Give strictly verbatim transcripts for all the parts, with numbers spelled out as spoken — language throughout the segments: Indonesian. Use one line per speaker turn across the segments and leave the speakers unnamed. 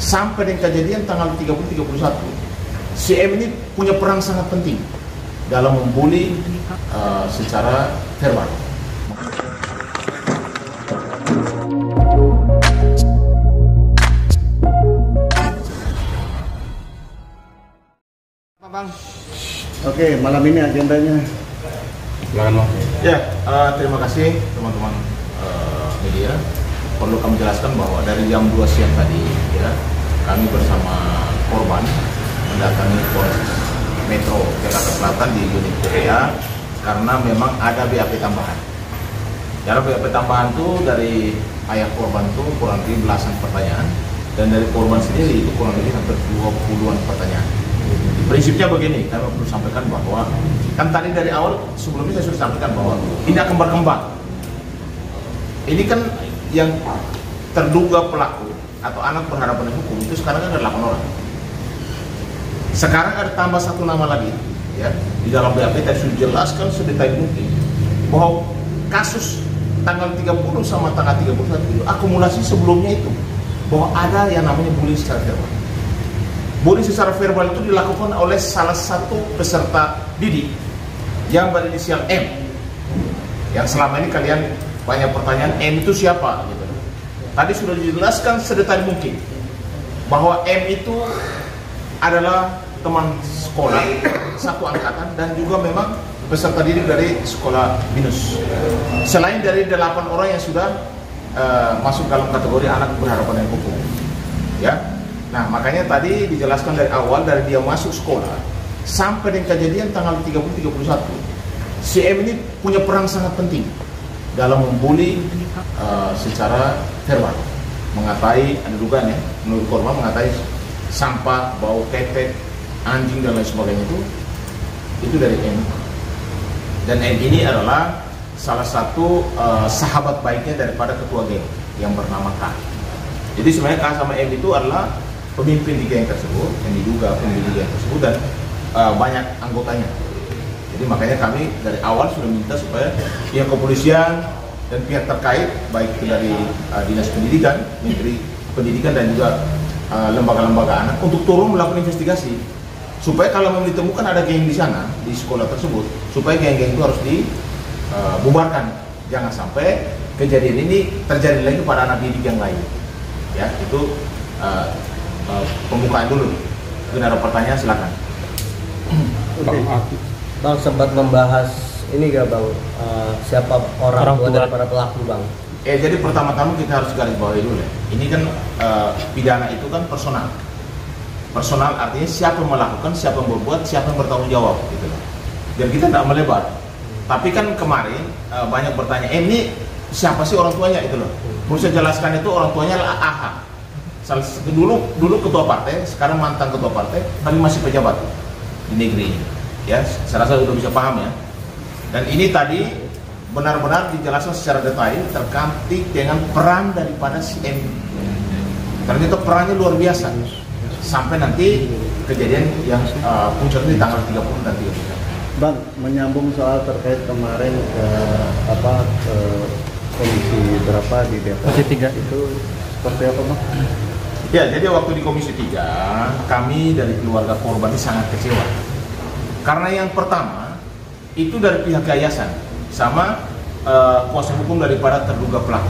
sampai dengan kejadian tanggal tiga puluh tiga puluh satu, si M ini punya peran sangat penting dalam membuli uh, secara verbal. Bang.
Oke, malam ini agendanya.
Silakan Bang. Ya, uh, terima kasih teman-teman uh, media. Perlu kami jelaskan bahwa dari jam dua siang tadi, ya, kami bersama korban mendatangi Polres Metro Jakarta Selatan di unit P P A karena memang ada B A P tambahan. Karena B A P tambahan itu dari ayah korban itu kurang lebih belasan pertanyaan, dan dari korban sendiri itu kurang lebih hampir dua puluhan pertanyaan. Prinsipnya begini, kami perlu sampaikan bahwa kan tadi dari awal sebelumnya saya sudah sampaikan bahwa ini akan berkembang. Ini kan yang terduga pelaku atau anak berhadapan dengan hukum itu sekarang kan ada delapan orang. Sekarang ada tambah satu nama lagi, ya, di dalam B A P tadi sudah jelaskan sedetail mungkin bahwa kasus tanggal tiga puluh sama tanggal tiga puluh satu itu akumulasi sebelumnya itu bahwa ada yang namanya bullying secara verbal. Bullying secara verbal itu dilakukan oleh salah satu peserta didik yang berinisial M. Yang selama ini kalian banyak pertanyaan, M itu siapa? Gitu. Tadi sudah dijelaskan sedetail mungkin bahwa M itu adalah teman sekolah satu angkatan dan juga memang peserta didik dari sekolah BINUS. Selain dari delapan orang yang sudah uh, masuk dalam kategori anak berhadapan dengan hukum, ya. Nah, makanya tadi dijelaskan dari awal, dari dia masuk sekolah sampai dengan kejadian tanggal tiga puluh tiga puluh satu, si M ini punya peran sangat penting dalam membuli uh, secara verbal, mengatai, ada dugaan ya, menurut korban mengatai sampah, bau ketek, anjing dan lain sebagainya itu itu dari M. Dan M ini adalah salah satu uh, sahabat baiknya daripada ketua geng yang bernama K. Jadi sebenarnya K sama M itu adalah pemimpin di geng tersebut, yang diduga pemimpin di geng tersebut, dan uh, banyak anggotanya. Jadi makanya kami dari awal sudah minta supaya pihak kepolisian dan pihak terkait, baik itu dari uh, Dinas Pendidikan, Menteri Pendidikan dan juga lembaga-lembaga uh, anak untuk turun melakukan investigasi. Supaya kalau memang ditemukan ada geng di sana, di sekolah tersebut, supaya geng-geng itu harus dibubarkan. Uh, Jangan sampai kejadian ini terjadi lagi pada anak didik yang lain. Ya, itu uh, Uh, pembukaan dulu. Mungkin ada pertanyaan, silakan.
Oke. Bang sempat membahas ini gak Bang, uh, siapa orang, orang tua dari para pelaku Bang?
Eh jadi pertama-tama kita harus garis bawahi dulu ya. Ini kan uh, pidana itu kan personal. Personal artinya siapa yang melakukan, siapa yang berbuat, siapa yang bertanggung jawab gitu loh. Dan kita tidak melebar. Tapi kan kemarin uh, banyak bertanya, eh ini siapa sih orang tuanya itu loh. Mau saya jelaskan itu orang tuanya adalah A H. Dulu dulu ketua partai, sekarang mantan ketua partai, tapi masih pejabat di negeri ini. Ya, saya rasa sudah bisa paham ya. Dan ini tadi benar-benar dijelaskan secara detail terkait dengan peran daripada si M. Karena itu perannya luar biasa. Sampai nanti kejadian yang uh, puncaknya di tanggal tiga puluh dan tiga puluh.
Bang, menyambung soal terkait kemarin ke apa ke komisi berapa di Depok? Komisi tiga itu seperti apa Bang?
Ya, jadi waktu di Komisi tiga, kami dari keluarga korban ini sangat kecewa. Karena yang pertama, itu dari pihak yayasan, sama uh, kuasa hukum daripada terduga pelaku.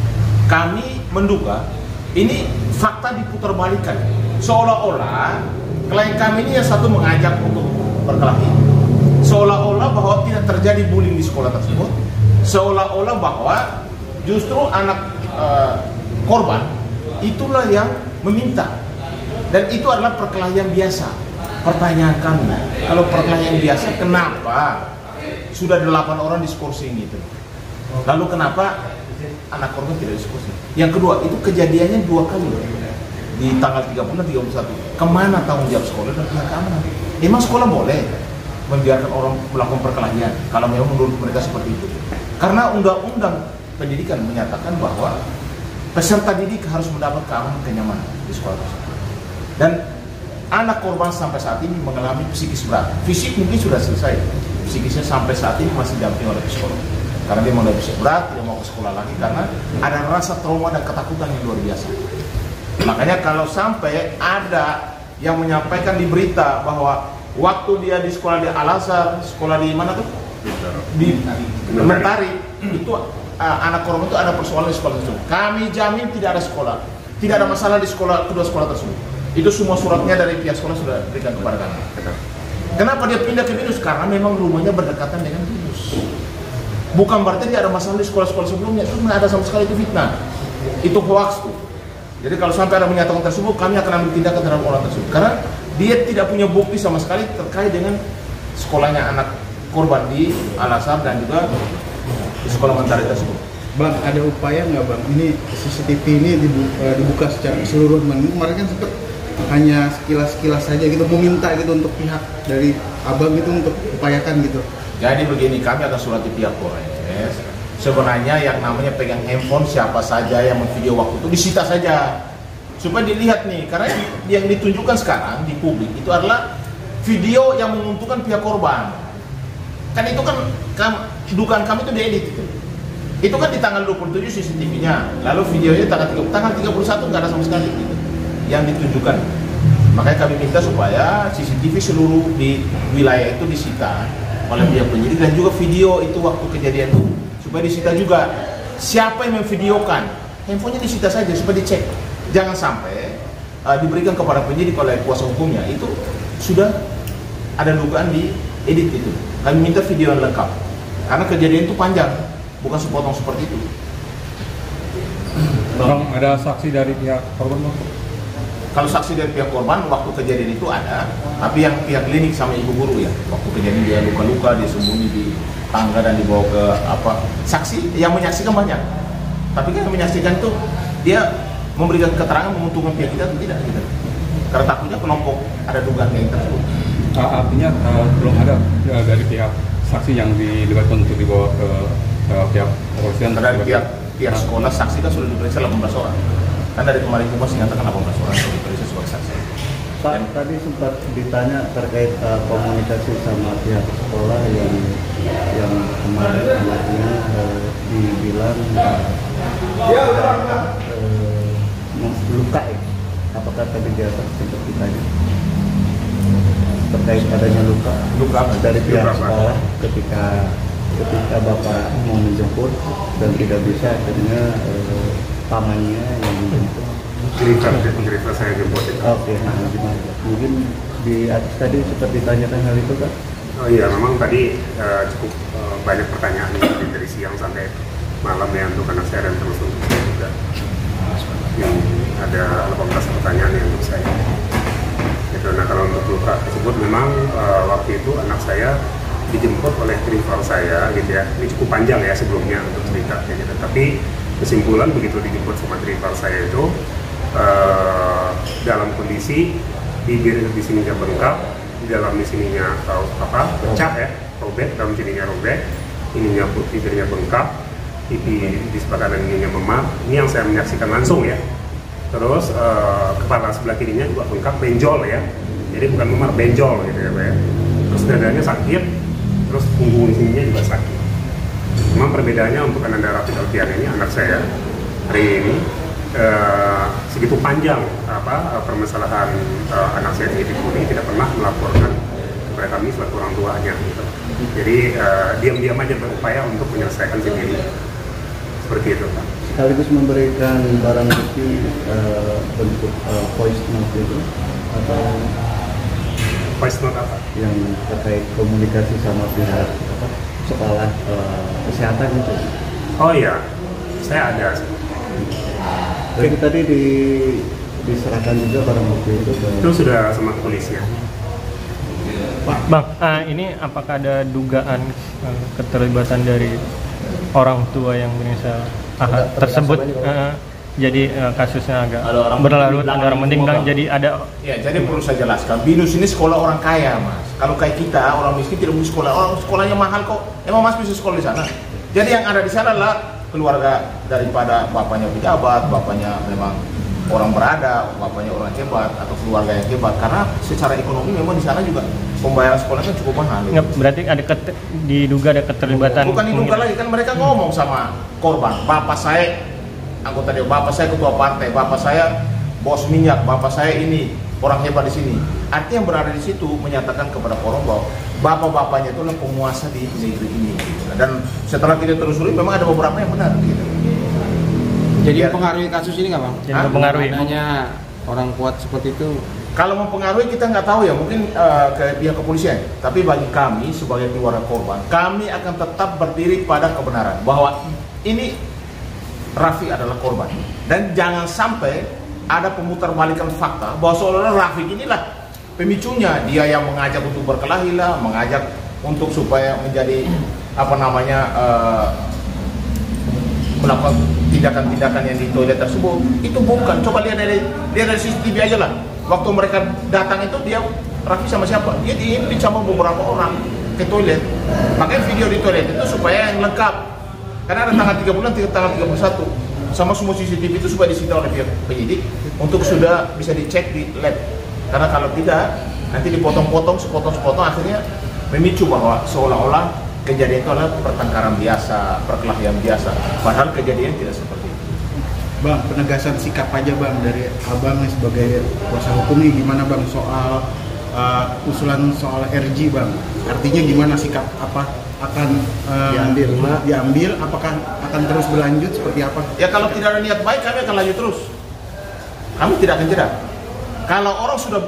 Kami menduga, ini fakta diputarbalikkan. Seolah-olah, klien kami ini yang satu mengajak untuk berkelahi. Seolah-olah bahwa tidak terjadi bullying di sekolah tersebut. Seolah-olah bahwa justru anak uh, korban, itulah yang meminta, dan itu adalah perkelahian biasa. Pertanyaan kami, kalau perkelahian biasa, kenapa sudah delapan orang diskorsing gitu? Lalu kenapa anak korban tidak diskorsing? Yang kedua, itu kejadiannya dua kali di tanggal tiga puluh dan tiga puluh satu. Kemana tanggung jawab sekolah dan pihak keamanan? Emang sekolah boleh membiarkan orang melakukan perkelahian kalau memang menurut mereka seperti itu? Karena undang-undang pendidikan menyatakan bahwa peserta didik harus mendapat keamanan kenyamanan di sekolah tersebut. Dan anak korban sampai saat ini mengalami psikis berat. Fisik mungkin sudah selesai, psikisnya sampai saat ini masih didampingi oleh psikolog. Karena dia mengalami psikis berat, tidak mau ke sekolah lagi karena ada rasa trauma dan ketakutan yang luar biasa. Makanya kalau sampai ada yang menyampaikan di berita bahwa waktu dia di sekolah di Al-Azhar, sekolah di mana tuh? Di Mentari, itu uh, anak korban itu ada persoalan di sekolah tersebut. Kami jamin tidak ada sekolah, tidak ada masalah di sekolah kedua sekolah tersebut. Itu semua suratnya dari pihak sekolah sudah diberikan kepada kami. Kenapa dia pindah ke Binus? Karena memang rumahnya berdekatan dengan Binus. Bukan berarti dia ada masalah di sekolah-sekolah sebelumnya, itu tidak ada sama sekali, itu fitnah. Itu hoax tuh. Jadi kalau sampai ada menyatakan tersebut, kami akan ambil tindakan terhadap orang tersebut. Karena dia tidak punya bukti sama sekali terkait dengan sekolahnya anak korban di Al-Azhar dan juga di sekolah Mentari tersebut.
Bang, ada upaya nggak bang? Ini C C T V ini dibuka, dibuka secara keseluruhan bang. Kemarin kan sempat hanya sekilas-sekilas saja gitu, meminta gitu untuk pihak dari abang itu untuk upayakan gitu.
Jadi begini, kami akan surati pihak Polres. Sebenarnya yang namanya pegang handphone siapa saja yang memvideo waktu itu disita saja supaya dilihat nih, karena yang ditunjukkan sekarang di publik itu adalah video yang menguntungkan pihak korban. Kan itu kan kam, dugaan kami itu diedit itu. Itu kan di tanggal dua puluh tujuh C C T V-nya, lalu videonya tanggal tiga puluh, tanggal tiga puluh satu nggak ada sama sekali gitu yang ditunjukkan. Makanya kami minta supaya C C T V seluruh di wilayah itu disita oleh pihak penyidik dan juga video itu waktu kejadian itu supaya disita juga. Siapa yang memvideokan, handphonenya disita saja supaya dicek. Jangan sampai uh, diberikan kepada penyidik oleh kuasa hukumnya, itu sudah ada dugaan di edit itu. Kami minta video yang lengkap karena kejadian itu panjang, bukan sepotong seperti itu.
Bang, ada saksi dari pihak korban bang?
Kalau saksi dari pihak korban waktu kejadian itu ada, tapi yang pihak klinik sama ibu guru ya, waktu kejadian dia luka-luka, dia sembunyi di tangga dan dibawa ke apa, saksi yang menyaksikan banyak, tapi kan yang menyaksikan itu dia memberikan keterangan menguntungkan pihak kita atau tidak gitu. Karena takutnya kelompok ada dugaan yang tersebut.
Uh, artinya uh, belum ada uh, dari pihak saksi yang dilibatkan untuk dibawa ke uh, pihak kepolisian.
Dari pihak pihak sekolah saksi kan sudah diperiksa delapan belas orang. Kan dari kemarin Kumas dinyatakan delapan belas orang yang diperiksa sebagai saksi.
Pak, dan tadi sempat ditanya terkait uh, komunikasi sama pihak sekolah yang yang kemarin anaknya uh, dibilang uh, uh, luka ya. Apakah tadi di atas sempat ditanya terkait adanya luka
luka
dari pihak sekolah ketika ketika bapak mau menjemput dan tidak bisa, akhirnya uh, pamannya yang menjemput.
Cerita, cerita saya jemput itu.
Oke, nah gimana? Mungkin di atas tadi sempat ditanyakan hal itu kan?
Oh iya, memang tadi uh, cukup uh, banyak pertanyaan dari, dari siang sampai malam ya untuk anak saya dan terus untuk saya juga. Yang ada delapan belas pertanyaan yang untuk saya. Gitu. Nah kalau untuk luka tersebut memang uh, waktu itu anak saya dijemput oleh rival saya gitu ya. Ini cukup panjang ya sebelumnya untuk cerita gitu. Tapi kesimpulan begitu dijemput sama rival saya itu uh, dalam kondisi bibir di sininya bengkak, di dalam di sininya uh, apa pecah ya, robek, dalam sininya robek, ininya bibirnya bengkak, pipi di sebelah kanan ininya memar. Ini yang saya menyaksikan langsung ya. Terus uh, kepala sebelah kirinya juga bengkak, benjol ya. Jadi bukan memar, benjol gitu ya Pak ya. Terus dadanya sakit, terus punggung sininya juga sakit. Memang perbedaannya untuk Ananda Rafiq Alfian ini anak saya hari ini uh, segitu panjang apa uh, permasalahan uh, anak saya ini dibully, tidak pernah melaporkan kepada kami selaku orang tuanya gitu. Jadi uh, diam-diam aja berupaya untuk menyelesaikan sendiri seperti itu Pak.
Sekaligus memberikan barang bukti uh, bentuk uh, voice note itu atau
voice note apa?
Yang terkait komunikasi sama pihak apa, sekolah uh, kesehatan itu.
Oh iya, saya ada.
Jadi tadi di, diserahkan juga barang bukti itu ke...
Itu sudah sama kepolisian.
Bang, uh, ini apakah ada dugaan uh, keterlibatan dari orang tua yang berinisial A H tersebut? Uh, jadi uh, kasusnya agak berlarut, ada orang penting bilang jadi ada.
Ya, jadi perlu saya jelaskan. Binus ini sekolah orang kaya, Mas. Kalau kayak kita orang miskin tidak bisa sekolah. Orang sekolahnya mahal kok. Emang Mas bisa sekolah di sana? Jadi yang ada di sana adalah keluarga daripada bapaknya pejabat, bapaknya memang orang berada, bapaknya orang hebat atau keluarga yang hebat. Karena secara ekonomi memang di sana juga pembayaran sekolah kan cukup mahal.
Nggak, berarti ada ket, diduga ada keterlibatan.
Bukan diduga lagi, kan mereka ngomong sama korban. Bapak saya anggota dia, bapak saya ketua partai, bapak saya bos minyak, bapak saya ini orang hebat di sini. Artinya yang berada di situ menyatakan kepada orang bahwa bapak-bapaknya itu adalah penguasa di negeri ini. Dan setelah kita telusuri memang ada beberapa yang benar. Gitu.
Jadi
Ya.
mempengaruhi kasus ini nggak bang?
Jadi mempengaruhi.
Adanya orang kuat seperti itu.
Kalau mempengaruhi kita nggak tahu ya, mungkin uh, ke pihak kepolisian. Tapi bagi kami sebagai keluarga korban, kami akan tetap berdiri pada kebenaran bahwa ini Rafiq adalah korban. Dan jangan sampai ada pemutarbalikan fakta bahwa seolah-olah Rafiq inilah pemicunya, dia yang mengajak untuk berkelahi lah, mengajak untuk supaya menjadi apa namanya uh, melakukan tindakan-tindakan yang di toilet tersebut. Itu bukan. Coba lihat dari lihat dari C C T V aja lah. Waktu mereka datang itu dia Rafiq sama siapa? Dia diimpit sama beberapa orang ke toilet. Makanya video di toilet itu supaya yang lengkap. Karena ada tanggal tiga bulan, tanggal tiga puluh satu. Sama semua C C T V itu supaya disita oleh pihak penyidik untuk sudah bisa dicek di lab. Karena kalau tidak, nanti dipotong-potong, sepotong-sepotong akhirnya memicu bahwa seolah-olah kejadian itu adalah pertengkaran biasa, perkelahian biasa. Padahal kejadian tidak seperti itu.
Bang, penegasan sikap aja bang dari abang sebagai kuasa hukum nih gimana bang soal uh, usulan soal R G bang? Artinya gimana sikap apa akan uh,
Diambil.
diambil? Apakah akan terus berlanjut seperti apa?
Ya kalau tidak ada niat baik kami akan lanjut terus. Kami tidak akan jeda. Kalau orang sudah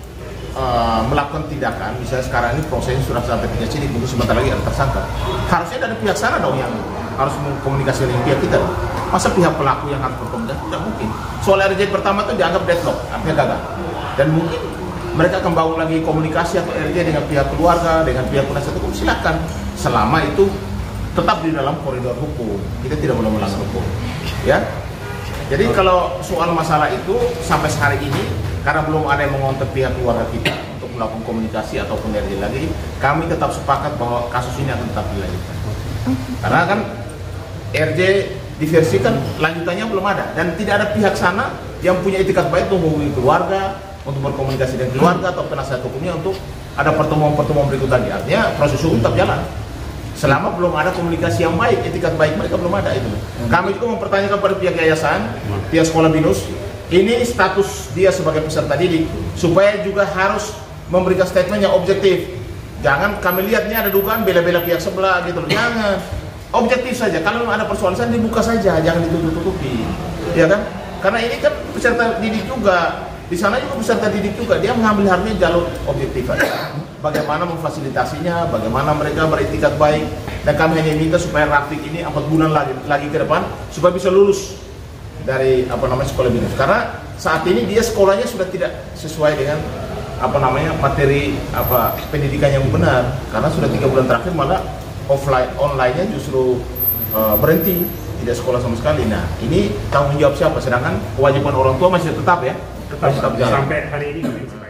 uh, melakukan tindakan, misalnya sekarang ini prosesnya sudah sampai tingkat sini, mungkin sebentar lagi ada tersangka. Harusnya dari pihak sana dong yang harus mengkomunikasi dengan pihak kita. Masa pihak pelaku yang harus berkomunikasi? Tidak mungkin. Soal R J pertama itu dianggap deadlock, artinya gagal. Dan mungkin mereka akan bangun lagi komunikasi atau R J dengan pihak keluarga, dengan pihak penasihat hukum, silakan. Selama itu tetap di dalam koridor hukum. Kita tidak boleh melanggar hukum. Ya. Jadi kalau soal masalah itu sampai hari ini karena belum ada yang mengontak pihak keluarga kita untuk melakukan komunikasi ataupun R J lagi, kami tetap sepakat bahwa kasus ini akan tetap dilanjutkan. Karena kan R J diversikan lanjutannya belum ada dan tidak ada pihak sana yang punya etikat baik untuk menghubungi keluarga, untuk berkomunikasi dengan keluarga atau penasihat hukumnya untuk ada pertemuan-pertemuan berikutnya. Artinya proses hukum tetap jalan. Selama belum ada komunikasi yang baik, etikat baik mereka belum ada itu. Kami juga mempertanyakan pada pihak yayasan, pihak sekolah BINUS, ini status dia sebagai peserta didik supaya juga harus memberikan statement yang objektif. Jangan kami lihatnya ada dugaan bela-bela pihak sebelah gitu loh. Jangan. Objektif saja. Kalau ada persoalan dibuka saja, jangan ditutup-tutupi. Ya kan? Karena ini kan peserta didik juga. Di sana juga peserta didik juga. Dia mengambil harusnya jalur objektif aja. Bagaimana memfasilitasinya, bagaimana mereka beretikat baik. Dan kami hanya minta supaya Rafiq ini empat bulan lagi lagi ke depan supaya bisa lulus dari apa namanya sekolah BINUS. Karena saat ini dia sekolahnya sudah tidak sesuai dengan apa namanya materi apa pendidikan yang benar. Karena sudah tiga bulan terakhir malah offline online-nya justru uh, berhenti, tidak sekolah sama sekali. Nah, ini tanggung jawab siapa? Sedangkan kewajiban orang tua masih tetap ya, tetap, tetap jalan.
Sampai hari ini